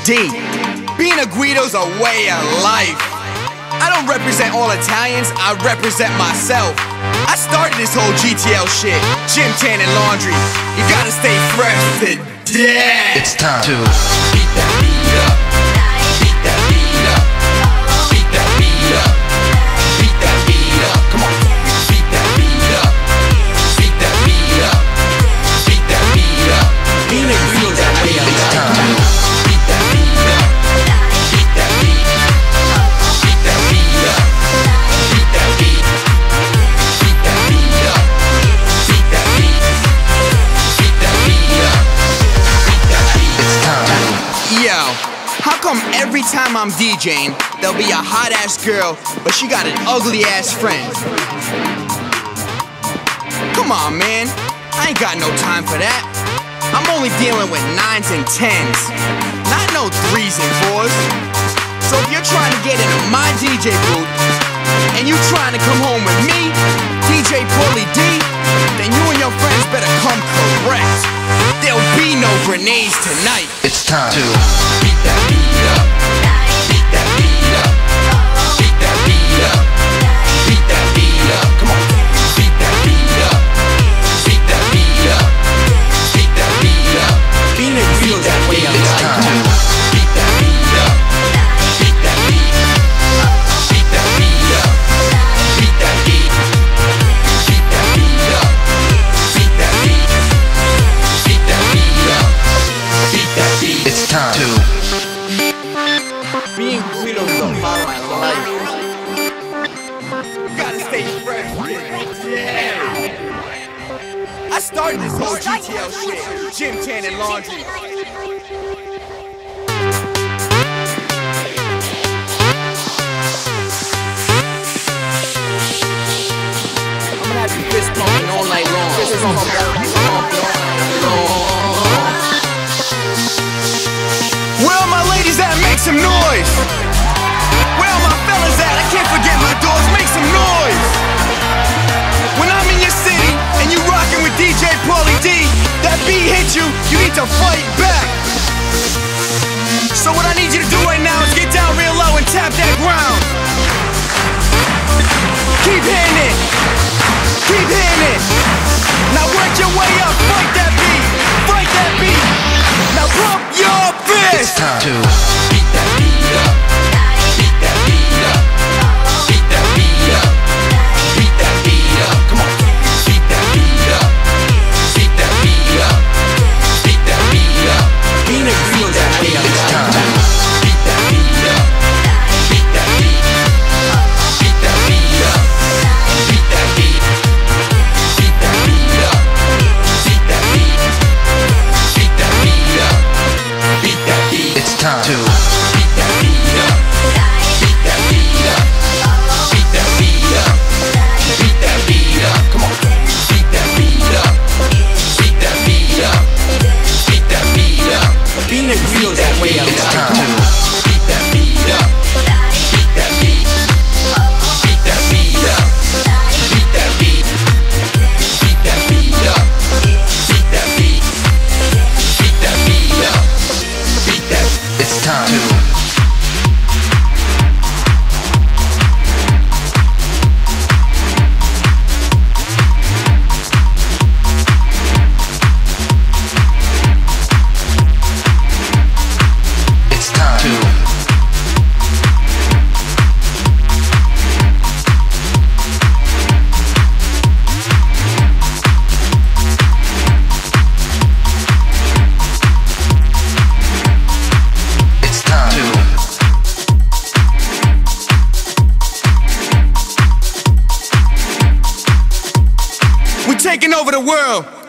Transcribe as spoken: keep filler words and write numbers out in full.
D. Being a Guido's a way of life. I don't represent all Italians, I represent myself. I started this whole G T L shit, gym, tan, and laundry. You gotta stay fresh to death. It's time to beat that beat up, beat that beat up, beat that beat up, beat that beat up. Come on, beat that beat up, beat that beat up, beat that beat up. Being a Guido's a way of life. time to Beat that beat up, beat that beat, beat that beat up, beat that beat, beat that beat up, beat that beat, beat that beat up, beat that beat. It's time to Yo, how come every time I'm DJing, there'll be a hot ass girl, but she got an ugly ass friend? Come on, man, I ain't got no time for that. I'm only dealing with nines and tens, not no threes and fours. So if you're trying to get into my D J booth, and you trying to come home with me, D J Paulie D, then you and your friends better come correct. There'll be no grenades tonight. It's time to Beat that beat up, beat that beat up, beat that beat up, beat that beat up. Come on, beat that beat up, beat that beat up, beat that beat up. Being a Guido's that way of It's life. time to Beat that beat up, beat that beat, beat that beat up, beat that beat, beat that beat up, beat that beat, beat that beat up, beat that beat. It's time to Being Guido's a part of my life. Gotta stay fresh. Yeah. I started this whole G T L shit, gym, tan, and laundry. I'm gonna have you fist pumping all night long. Fist pumping, fist pumping all night long. Where are my ladies at? Make some noise. Where are my fellas at? I can't forget my dogs. Make some noise. When I'm in your city and you rockin' with D J Paulie D, that beat hits you, you need to fight back. So what I need you to do right now is get down real low and tap that ground. Keep hitting it. Keep hitting it. Now work your way up. Fight that beat. Fight that beat. Now pump your It's fist. time to Beat that beat up, beat that beat up, beat that beat up, beat that beat up. Come on, beat that beat up, beat that beat up, beat that beat up. Being a Guido's that way of It's life. time to Beat that beat up, beat that beat, beat that beat up, beat that beat, beat that beat up, beat that beat, beat that beat up, beat that beat. It's time to Beat that beat up, beat that beat up, beat that beat up, beat that beat up. Come on, beat that beat up, beat that beat up, beat that beat up. Being a Guido's that way of It's life. time to Beat that beat up, beat that beat, beat that beat up, beat that beat, beat that beat up, beat that beat, beat that beat up, beat that. It's time to It's time to It's time to We're taking over the world.